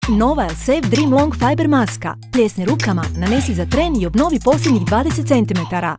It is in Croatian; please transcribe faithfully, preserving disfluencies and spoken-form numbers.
Nova Elseve Dream Long Fiber maska. Pljesni rukama, nanesi za tren i obnovi posljednjih dvadeset centimetara.